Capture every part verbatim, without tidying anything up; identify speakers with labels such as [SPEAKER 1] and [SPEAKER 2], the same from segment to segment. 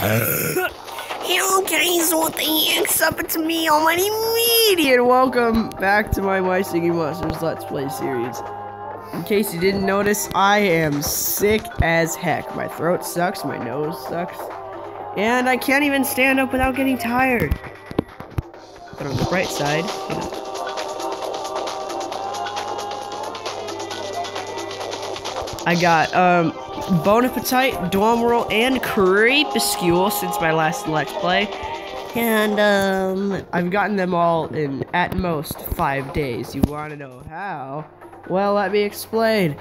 [SPEAKER 1] Hello guys, what the heck's up? It's me, Almighty Media, and welcome back to my My Singing Monsters Let's Play series. In case you didn't notice, I am sick as heck. My throat sucks, my nose sucks, and I can't even stand up without getting tired. But on the bright side, you know, I got, um, Bon Appetit, Dormroll, and Crepuscule since my last Let's Play. And, um, I've gotten them all in, at most, five days. You want to know how? Well, let me explain.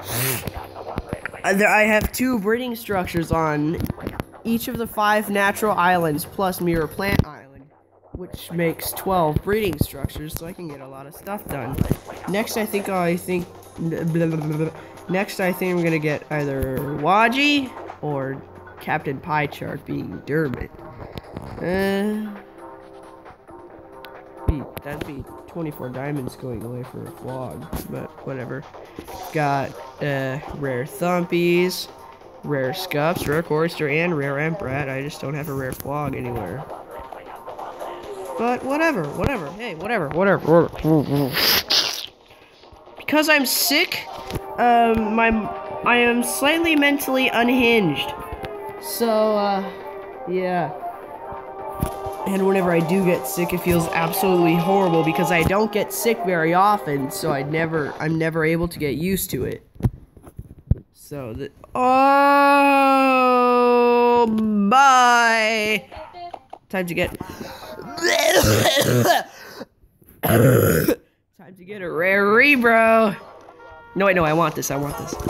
[SPEAKER 1] I have two breeding structures on each of the five natural islands, plus Mirror Plant Island, which makes twelve breeding structures, so I can get a lot of stuff done. Next, I think, I think... Blah, blah, blah, blah. Next, I think I'm gonna get either Heuggh or Captain Pie Chart being Dermot. Uh, be, that'd be twenty-four diamonds going away for a vlog, but whatever. Got uh, rare Thumpies, rare Scuffs, rare Chorister, and rare Emprat. I just don't have a rare Vlog anywhere. But whatever, whatever. Hey, whatever, whatever. whatever. Because I'm sick. Um, my, I am slightly mentally unhinged. So, uh, yeah. And whenever I do get sick, it feels absolutely horrible because I don't get sick very often, so I never, I'm never able to get used to it. So, the, oh, bye. Time to get, time to get a rare rebro. No, wait, no, I want this, I want this.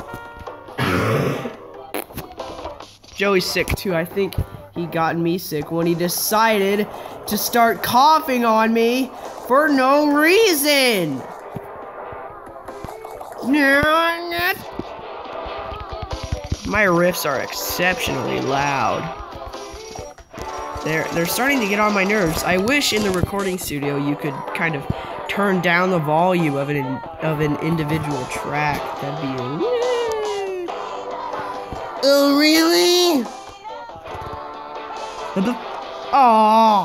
[SPEAKER 1] Joey's sick, too. I think he got me sick when he decided to start coughing on me for no reason. My riffs are exceptionally loud. They're, they're starting to get on my nerves. I wish in the recording studio you could kind of turn down the volume of an of an individual track. That'd be a... Oh really? Oh,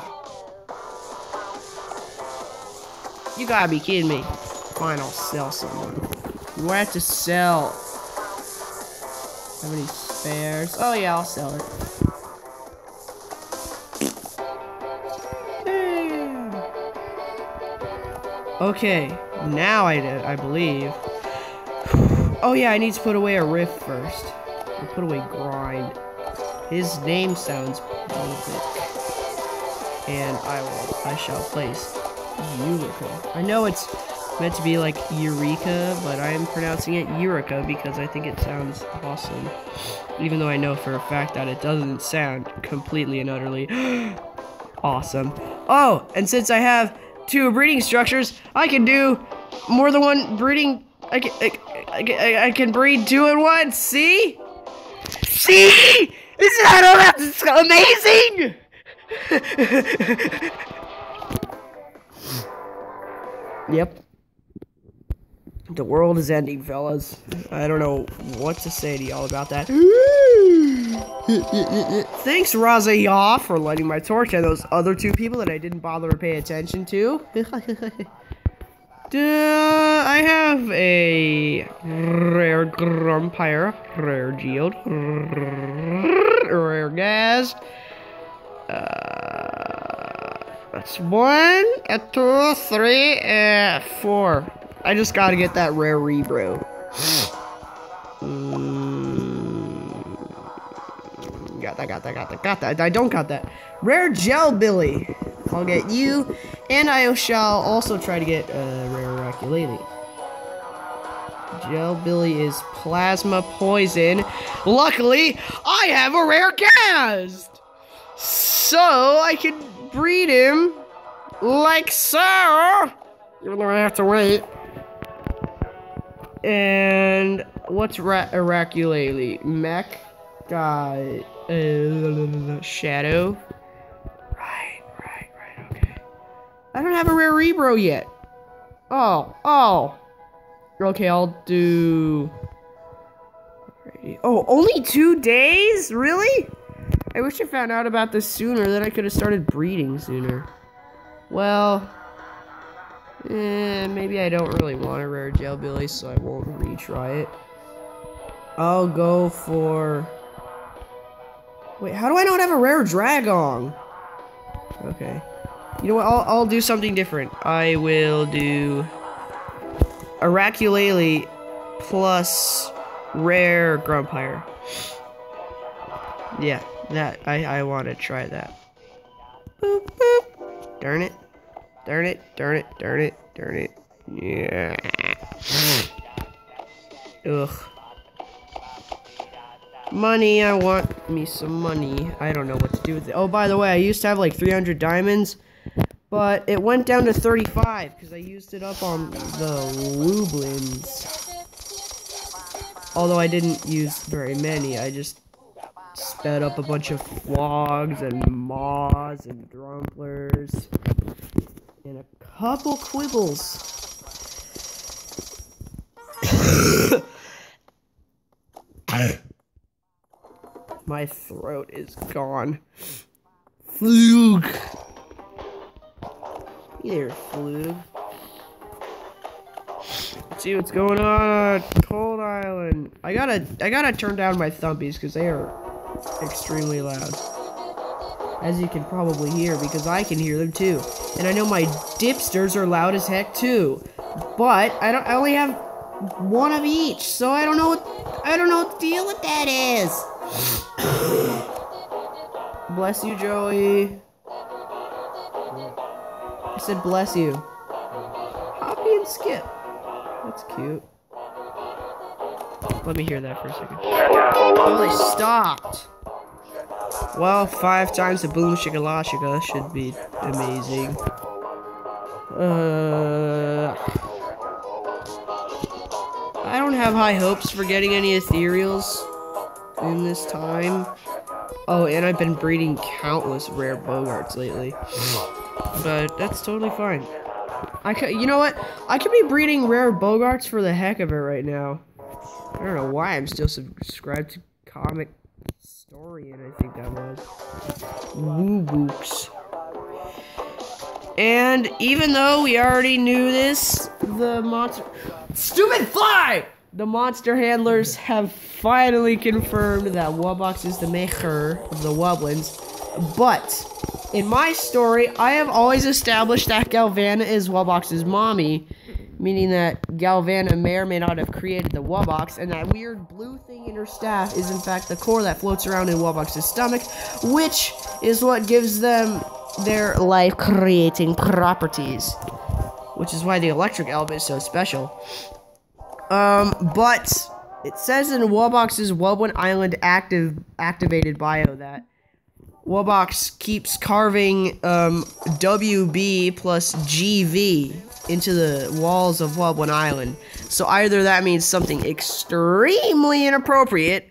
[SPEAKER 1] you gotta be kidding me! Fine, I'll sell someone. What have to sell? How many spares? Oh yeah, I'll sell it. Okay, now I did, I believe. Oh yeah, I need to put away a riff first. I'll put away Grind. His name sounds perfect. And I will, I shall place Eureka. I know it's meant to be like Eureka, but I am pronouncing it Eureka because I think it sounds awesome. Even though I know for a fact that it doesn't sound completely and utterly awesome. Oh, and since I have two breeding structures, I can do more than one breeding. I can, I, I, I can breed two at once. See? See? Isn't that amazing? Yep. The world is ending, fellas. I don't know what to say to y'all about that. Thanks, Razayah, for lighting my torch and those other two people that I didn't bother to pay attention to. Duh, I have a rare Grumpire, rare Geode, rare Gas. Uh, that's one, a two, three, and four. I just gotta get that rare rebro. Mm, got that, got that, got that, got that. I don't got that. Rare Gel Billy. I'll get you, and I shall also try to get uh, rare Raculele. Gel Billy is plasma poison. Luckily, I have a rare cast, so I can breed him like so. Even though I have to wait. And what's Ra Raculele? Mech guy, uh, Shadow. Right, right, right. Okay. I don't have a rare rebro yet. Oh, oh. Okay, I'll do. Oh, only two days? Really? I wish I found out about this sooner, then I could have started breeding sooner. Well, eh, maybe I don't really want a rare Jailbilly, so I won't retry it. I'll go for... Wait, how do I not have a rare Dragong? Okay. You know what, I'll, I'll do something different. I will do... Araculele plus rare Grumpire. Yeah, that, I, I want to try that. Boop, boop. Darn it. Darn it, darn it, darn it, darn it. Yeah. Ugh. Money, I want me some money. I don't know what to do with it. Oh, by the way, I used to have like three hundred diamonds, but it went down to thirty-five because I used it up on the Wooblins. Although I didn't use very many, I just sped up a bunch of flogs and maws and drumplers and a couple quibbles. My throat is gone. Heuggh. Here, Heuggh. Let's see what's going on at Cold Island. I gotta, I gotta turn down my thumpies because they are extremely loud. As you can probably hear, because I can hear them too. And I know my dipsters are loud as heck too. But I don't, I only have one of each, so I don't know what, I don't know what the deal with that is. Bless you, Joey. I said bless you. Hoppy and Skip. That's cute. Let me hear that for a second. Oh, they stopped. Well, five times the boom shigalashika should be amazing. Uh, I don't have high hopes for getting any ethereals in this time. Oh, and I've been breeding countless rare Bogarts lately. But that's totally fine. I could, you know what? I could be breeding rare Bogarts for the heck of it right now. I don't know why I'm still subscribed to Comic Historian, I think that was. Woo books. And even though we already knew this, the monster... Stupid fly! The monster handlers have finally confirmed that Wubbox is the maker of the Wublins. But, in my story, I have always established that Galvana is Wubbox's mommy. Meaning that Galvana may or may not have created the Wubbox, and that weird blue thing in her staff is in fact the core that floats around in Wubbox's stomach, which is what gives them their life-creating properties. Which is why the electric element is so special. Um, but it says in Wubbox's Wublin Island active activated bio that Wubbox keeps carving um, W B plus G V into the walls of Wublin Island. So either that means something extremely inappropriate,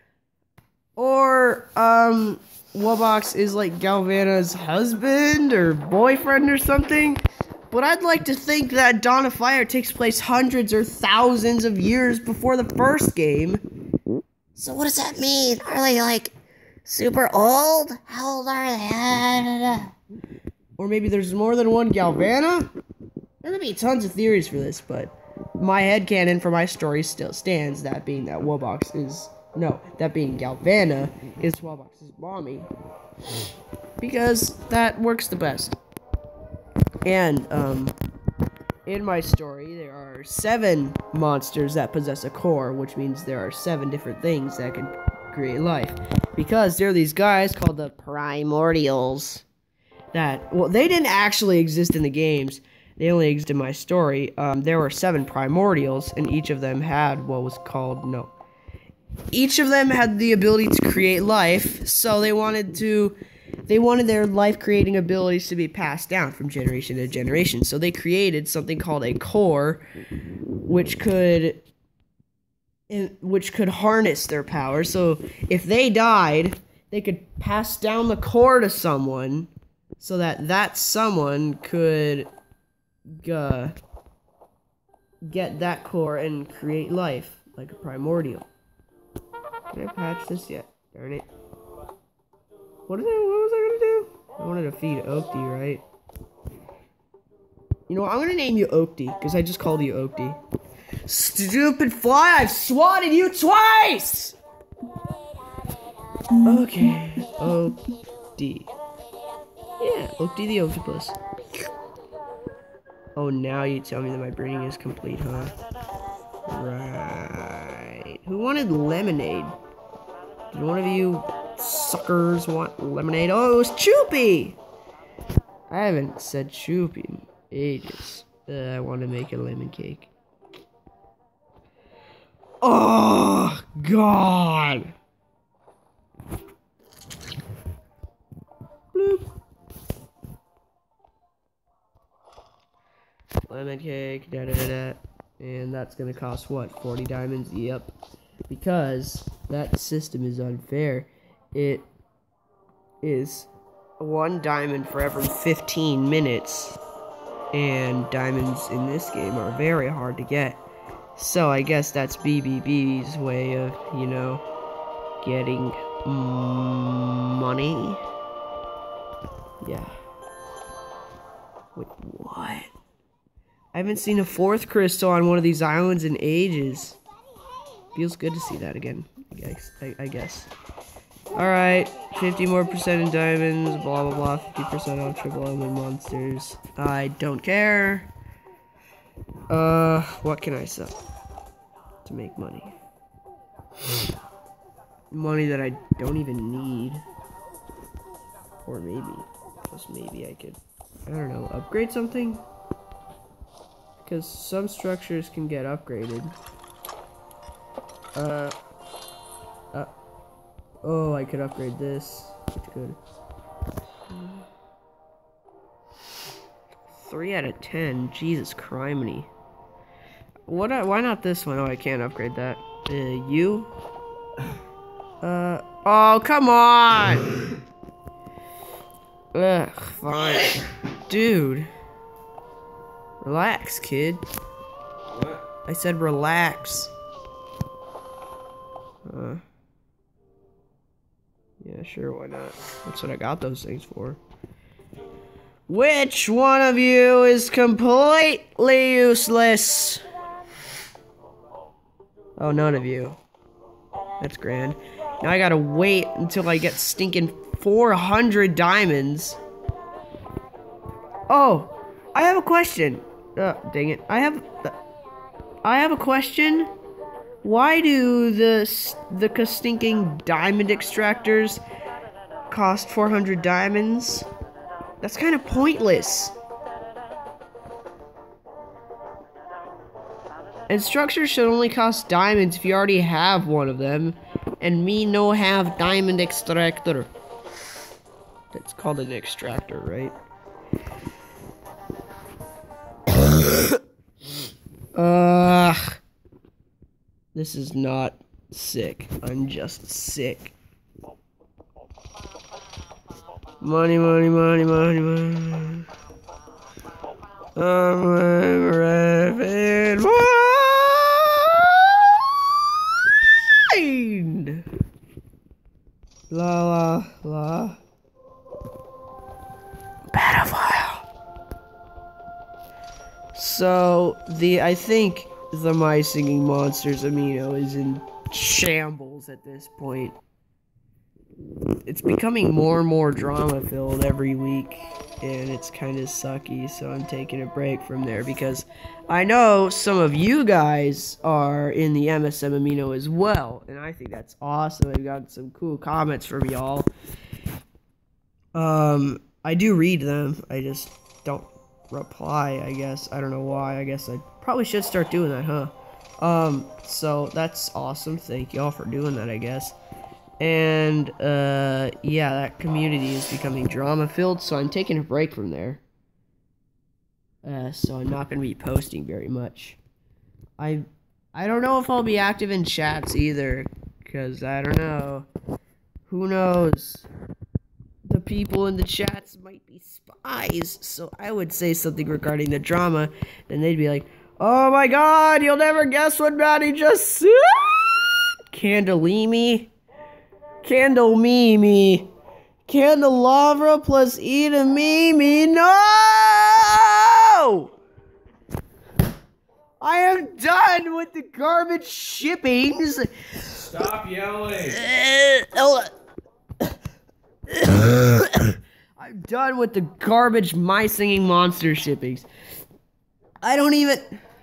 [SPEAKER 1] or um, Wubbox is like Galvana's husband or boyfriend or something. But I'd like to think that Dawn of Fire takes place hundreds or thousands of years before the first game. So what does that mean? Are they like super old? How old are they? Or maybe there's more than one Galvana? There could be tons of theories for this, but my headcanon for my story still stands, that being that Wubbox is... No, that being Galvana is Wubbox's mommy. Because that works the best. And, um, in my story, there are seven monsters that possess a core, which means there are seven different things that can create life. Because there are these guys called the Primordials that, well, they didn't actually exist in the games. They only exist in my story. Um, there were seven Primordials, and each of them had what was called, no. Each of them had the ability to create life, so they wanted to... They wanted their life-creating abilities to be passed down from generation to generation. So they created something called a core, which could, which could harness their power. So if they died, they could pass down the core to someone, so that that someone could uh, get that core and create life, like a primordial. Did I patch this yet? Darn it. What did I, what was I gonna do? I wanted to feed Heuggh, right? You know what? I'm gonna name you Heuggh, because I just called you Heuggh. Stupid fly, I've swatted you twice! Okay, Heuggh. Yeah, Heuggh the octopus. Oh, now you tell me that my breeding is complete, huh? Right. Who wanted lemonade? Did one of you suckers want lemonade? Oh, it was Choopy! I haven't said Choopy in ages. Uh, I want to make a lemon cake. Oh, God! Bloop. Lemon cake, da da da da. And that's gonna cost what? forty diamonds? Yep. Because that system is unfair. It is one diamond for every fifteen minutes. And diamonds in this game are very hard to get. So I guess that's B B B's way of, you know, getting mm, money. Yeah. Wait, what? I haven't seen a fourth crystal on one of these islands in ages. Feels good to see that again, I guess. I, I guess. Alright, fifty more percent in diamonds, blah blah blah, fifty percent on triple element monsters. I don't care. Uh, what can I sell to make money? Money that I don't even need. Or maybe, just maybe I could, I don't know, upgrade something? Because some structures can get upgraded. Uh, uh, oh, I could upgrade this. Which could. Three out of ten. Jesus criminy. What? Why not this one? Oh, I can't upgrade that. Uh, you? Uh, oh, come on! Ugh, fine. Dude. Relax, kid. What? I said relax. Uh, yeah, sure, why not? That's what I got those things for. Which one of you is completely useless? Oh, none of you. That's grand. Now I gotta wait until I get stinking four hundred diamonds. Oh, I have a question. Uh, dang it. I have... Uh, I have a question. Why do the the stinking diamond extractors cost four hundred diamonds? That's kind of pointless. And structures should only cost diamonds if you already have one of them. And me no have diamond extractor. That's called an extractor, right? Ugh. This is not sick. I'm just sick. Money, money, money, money, money. I'm rapid wine. La la la. Pedophile. So the I think the My Singing Monsters amino is in shambles at this point. It's becoming more and more drama filled every week, and it's kind of sucky, so I'm taking a break from there because I know some of you guys are in the M S M amino as well, and I think that's awesome. I've got some cool comments from y'all. Um, I do read them, I just don't reply, I guess. I don't know why. I guess I probably should start doing that, huh? Um, so that's awesome. Thank y'all for doing that, I guess. And, uh, yeah, that community is becoming drama-filled, so I'm taking a break from there. Uh, so I'm not going to be posting very much. I, I don't know if I'll be active in chats either, because I don't know. Who knows? The people in the chats might be spies, so I would say something regarding the drama, then they'd be like, oh my god, you'll never guess what Maddie just said! Candleemi? Candle me, me. candelabra plus E to me, me, no! I am done with the garbage shippings.
[SPEAKER 2] Stop yelling.
[SPEAKER 1] I'm done with the garbage My Singing Monster shippings. I don't even...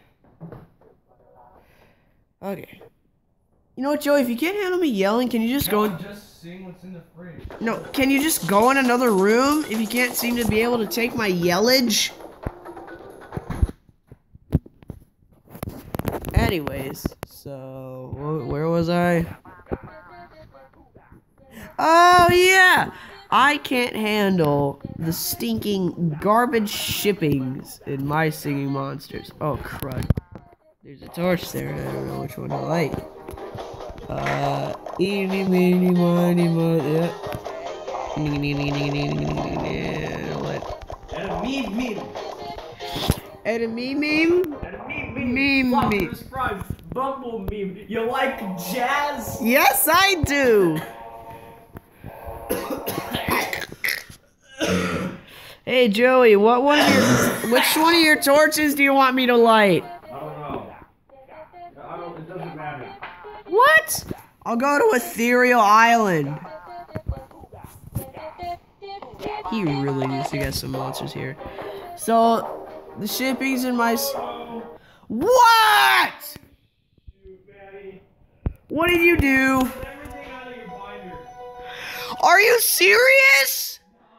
[SPEAKER 1] Okay. You know what, Joey? If you can't handle me yelling, can you just
[SPEAKER 2] no,
[SPEAKER 1] go...
[SPEAKER 2] just sing what's in the fridge.
[SPEAKER 1] No, can you just go in another room if you can't seem to be able to take my yellage? Anyways, so... wh- Where was I? Oh, yeah! I can't handle the stinking garbage shippings in My Singing Monsters. Oh, crud. There's a torch there, and I don't know which one to light. Uh, eeny, meeny, miny, mo, yeah. Yeah, what?
[SPEAKER 2] And a meme meme.
[SPEAKER 1] And a meme meme?
[SPEAKER 2] And a meme meme.
[SPEAKER 1] Meme
[SPEAKER 2] Flop
[SPEAKER 1] meme.
[SPEAKER 2] this prime Bumble meme. You like jazz?
[SPEAKER 1] Yes, I do! Hey, Joey, what one of your, which one of your torches do you want me to light?
[SPEAKER 2] I don't know. I don't, it doesn't matter.
[SPEAKER 1] What? I'll go to Ethereal Island. He really needs to get some monsters here. So, the shippings in my... S what? What did you do?
[SPEAKER 2] Everything out of your binder.
[SPEAKER 1] Are you serious?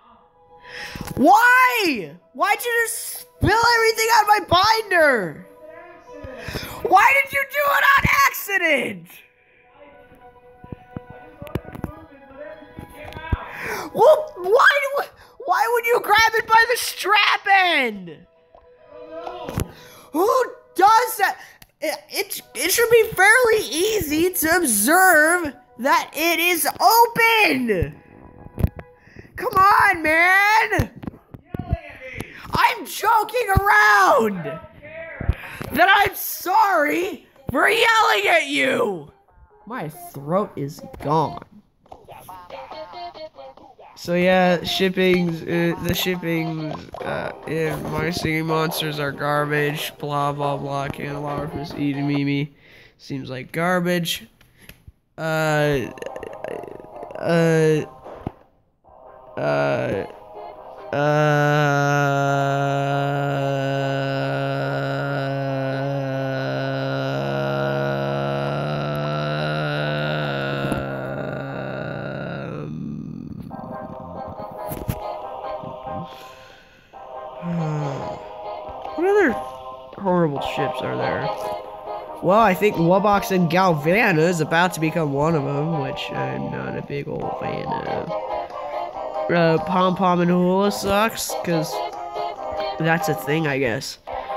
[SPEAKER 1] Why? Why'd you just spill everything on my binder? Why did you do it on accident? Well, why do, why would you grab it by the strap end? Who does that? It, it, it should be fairly easy to observe that it is open. Come on, man. I'm joking around. That I'm sorry for yelling at you. My throat is gone. So yeah, shipping, uh, the shipping, uh, yeah, My Singing Monsters are garbage, blah, blah, blah, candelabra plus E to Mimi, seems like garbage, uh, uh, uh, what other horrible ships are there? Well, I think Wubbox and Galvana is about to become one of them, which I'm not a big old fan of. Uh, Pom Pom and Hula sucks, because that's a thing, I guess.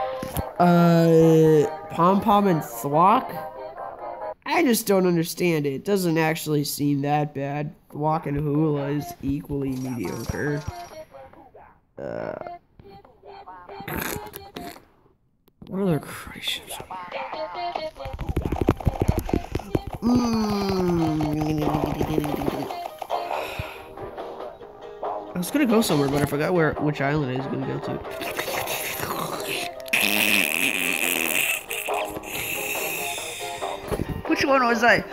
[SPEAKER 1] Uh, Pom Pom and Thwack? I just don't understand it. It doesn't actually seem that bad. Thwack and Hula is equally mediocre. Uh... What other cruddy ships are there? Mm. I was gonna go somewhere, but I forgot where which island I was gonna go to. Which one was I?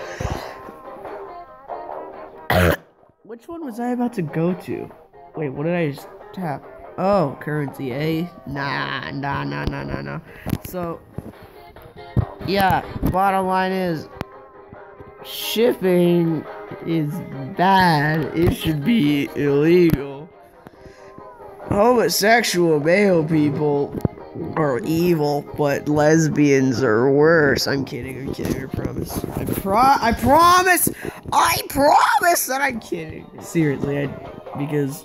[SPEAKER 1] Which one was I about to go to? Wait, what did I just tap? Oh, currency, eh? Nah, nah, nah, nah, nah, nah. So, yeah, bottom line is, shipping is bad. It should be illegal. Homosexual male people are evil, but lesbians are worse. I'm kidding, I'm kidding, I promise. I pro- I promise! I promise that I'm kidding. Seriously, I, because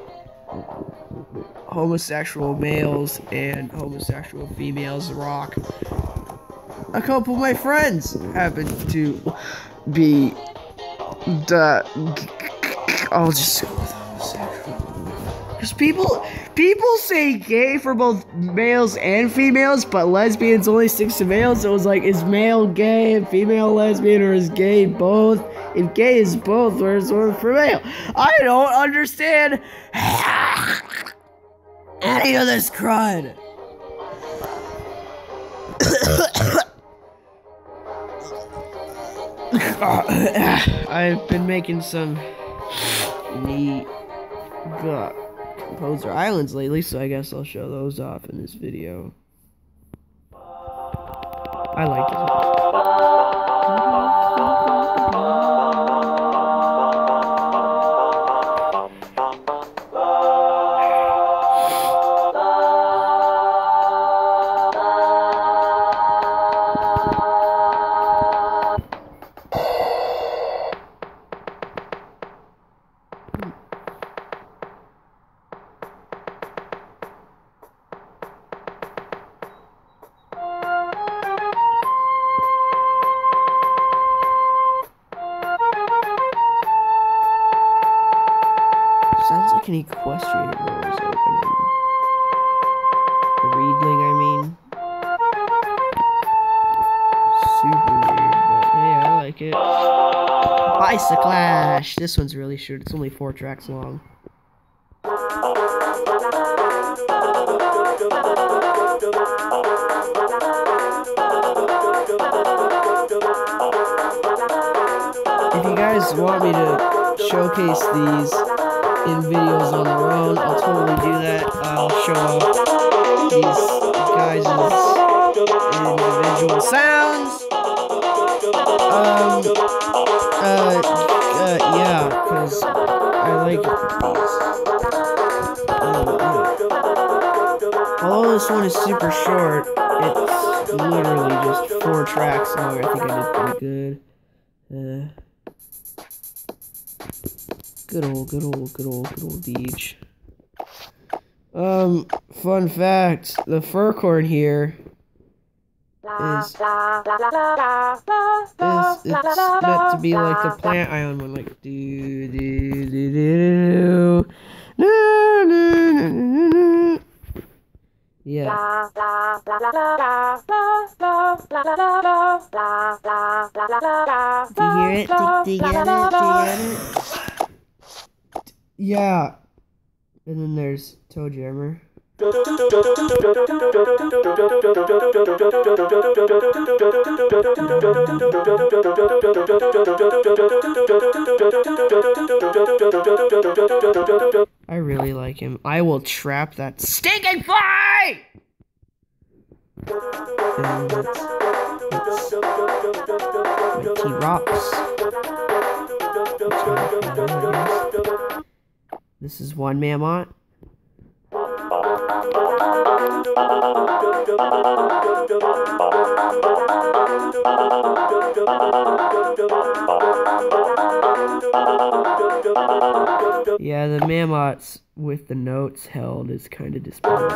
[SPEAKER 1] homosexual males and homosexual females rock. A couple of my friends happen to be the... I'll just go with homosexual. Because people, people say gay for both males and females, but lesbians only sticks to males, so it was like, is male gay and female lesbian, or is gay both? If gay is both, where's the word for male? I don't understand any of this crud. I've been making some neat uh, composer islands lately, so I guess I'll show those off in this video. I like it. Sounds like an equestrian row is opening. The Reedling, I mean. Super weird, but hey, I like it. Bicyclash! This one's really short. It's only four tracks long. If you guys want me to showcase these in videos on their own, I'll totally do that. I'll show off these guys' individual sounds. Um, uh, uh yeah, because I like these. Uh, yeah. Although this one is super short, it's literally just four tracks long. I think I did pretty good. Uh, Good old, good old, good old, good old beach. Um, fun fact, the fir corn here is, is it's meant to be like the plant ion one, like do do do do do do do do do. Yeah. Do you hear it? Do, do you get it? Do you get it? Yeah. And then there's Toe Jammer. I really like him. I will trap that stinking fly! And that's, that's my T-Rocks. This is one Mammoth. Yeah, the Mammoths with the notes held is kind of displayed.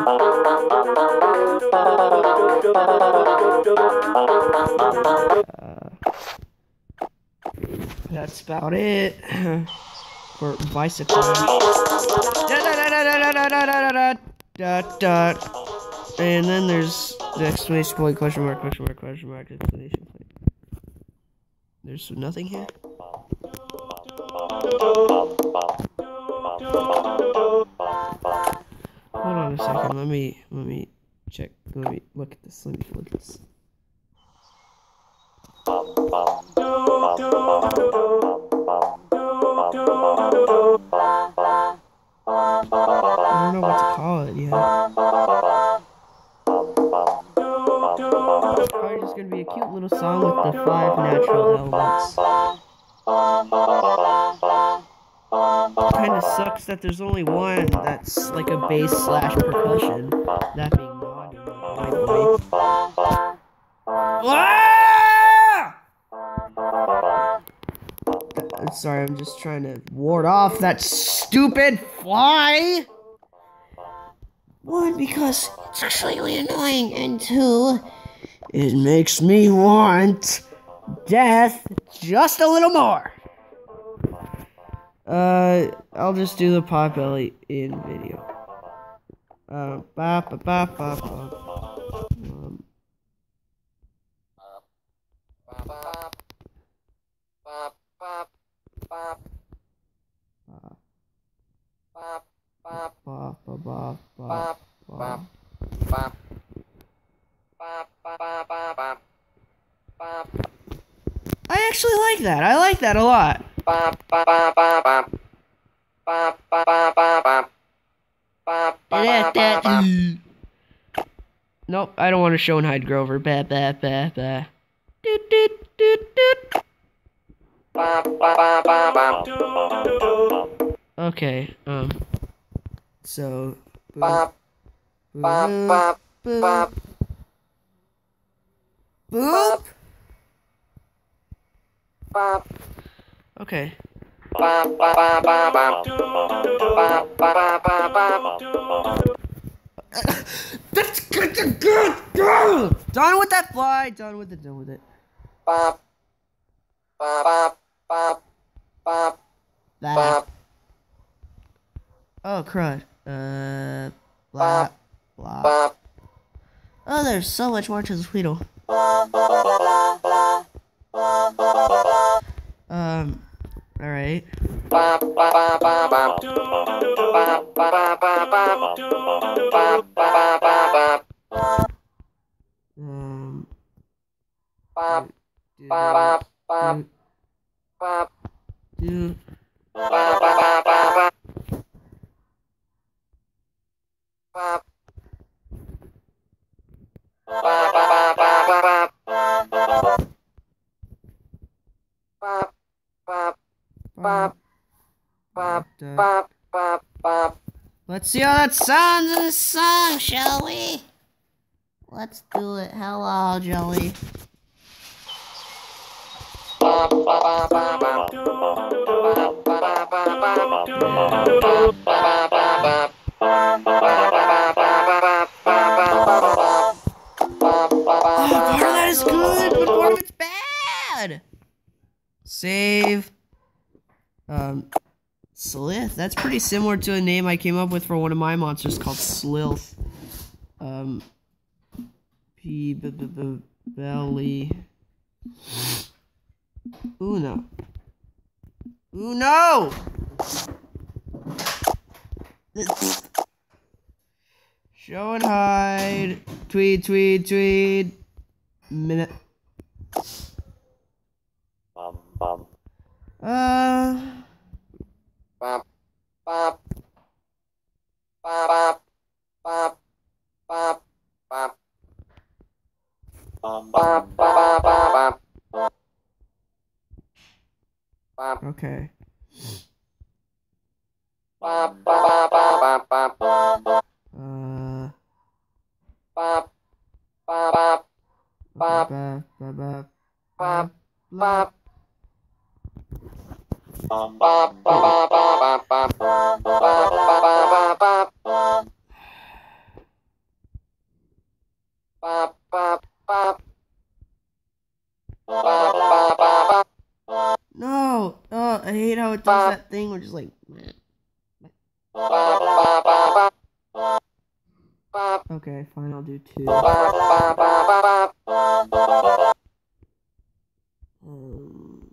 [SPEAKER 1] Uh, that's about it for bicycle. And then there's the exclamation point, question mark, question mark, question mark, exclamation point. There's nothing here. Hold on a second. Let me let me check. Let me look at this. Let me look at this. I don't know what to call it yet. It's probably just gonna be a cute little song with the five natural elements. Kinda sucks that there's only one that's like a bass slash percussion. That being non my boy. Ah! I'm sorry, I'm just trying to ward off that stupid fly. One, because it's actually annoying, and two, it makes me want death just a little more. Uh, I'll just do the Potbelly in video. Uh, ba ba ba ba ba. Um. Bop, bop, bop, bop. ba ba ba. I actually like that. I like that a lot. Nope, I don't want to show and hide Grover. Bah, bah, bah, bah. Doot, doot, doot, doot. Okay, um, so, boop, boop, boop, boop, boop. Okay. That's good, good, good. Done with that fly. Done with it. Done with it. That. Oh, crud. Uh, blah, blah. Oh, there's so much more to the Tweedle. Um, alright. Um, do, do, do. Let's see how that sounds in this song, shall we? Let's do it. Hello, Jelly. Oh, part of that is good, but part of it's bad. Save. Um, Slith. That's pretty similar to a name I came up with for one of my monsters called Slilth. Um, P b b b belly. Uno. Uno. Show and hide. Tweed, tweed, tweed. Minute.
[SPEAKER 3] Bum, bum.
[SPEAKER 1] Uh.
[SPEAKER 3] Bop, bop. Bop, bop, bop, bop. Bum, bop, bop, bop, bop. Bop.
[SPEAKER 1] Okay.
[SPEAKER 3] Bop, bop, bop, bop, bop.
[SPEAKER 1] Uh.
[SPEAKER 3] Bop, bop, bop,
[SPEAKER 1] Ba, ba, ba,
[SPEAKER 3] bop,
[SPEAKER 1] bop.
[SPEAKER 3] bop, bop, bop, bop, bop, bop, bop, bop, bop, bop. Bop, bop, bop. Bop, bop, bop, bop.
[SPEAKER 1] No! Oh, I hate how it does that thing where it's just like.
[SPEAKER 3] Bop, bop, bop, bop. Bop,
[SPEAKER 1] Okay, fine, I'll do two.
[SPEAKER 3] bop, bop, bop, bop.
[SPEAKER 1] Um,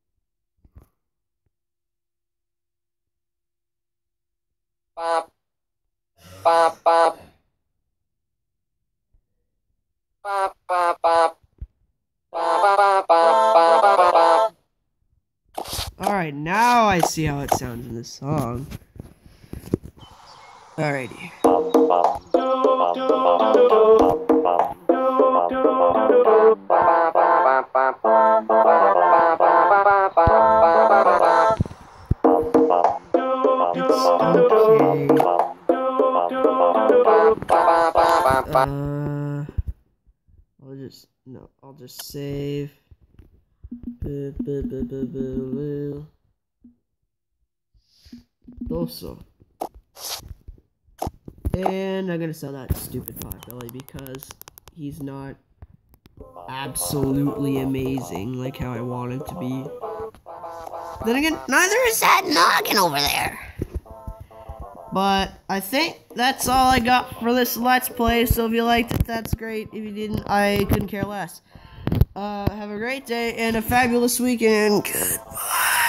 [SPEAKER 3] Bop, bop, bop. Bop, bop, bop. Bop, bop, bop, bop, bop, bop.
[SPEAKER 1] Alright, now I see how it sounds in this song. Alrighty. It's okay. Uh, I'll just, no, I'll just save. Bu- bu- bu- bu- bu- bu. Also. And I'm gonna sell that stupid potbelly because he's not absolutely amazing like how I want him to be. Then again, neither is that noggin over there. But I think that's all I got for this Let's Play. So if you liked it, that's great. If you didn't, I couldn't care less. Uh, have a great day and a fabulous weekend. Goodbye.